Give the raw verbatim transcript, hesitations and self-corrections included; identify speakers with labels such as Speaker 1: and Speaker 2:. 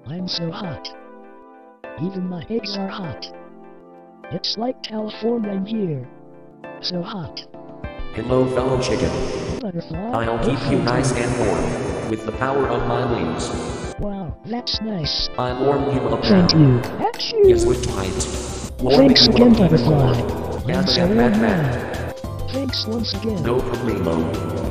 Speaker 1: I'm so hot. Even my eggs are hot. It's like California here. So hot.
Speaker 2: Hello fellow chicken.
Speaker 1: Butterfly.
Speaker 2: I'll keep you nice and warm with the power of my wings.
Speaker 1: Wow, that's nice.
Speaker 2: I'll warm you up
Speaker 1: Thank
Speaker 2: now.
Speaker 1: you. Achoo.
Speaker 2: Yes, we're tight. Warm
Speaker 1: Thanks
Speaker 2: you
Speaker 1: again,
Speaker 2: up even
Speaker 1: Butterfly.
Speaker 2: more.
Speaker 1: I'm
Speaker 2: Yabba
Speaker 1: so
Speaker 2: yabba
Speaker 1: warm
Speaker 2: yabba.
Speaker 1: now. Thanks once again.
Speaker 2: No problemo.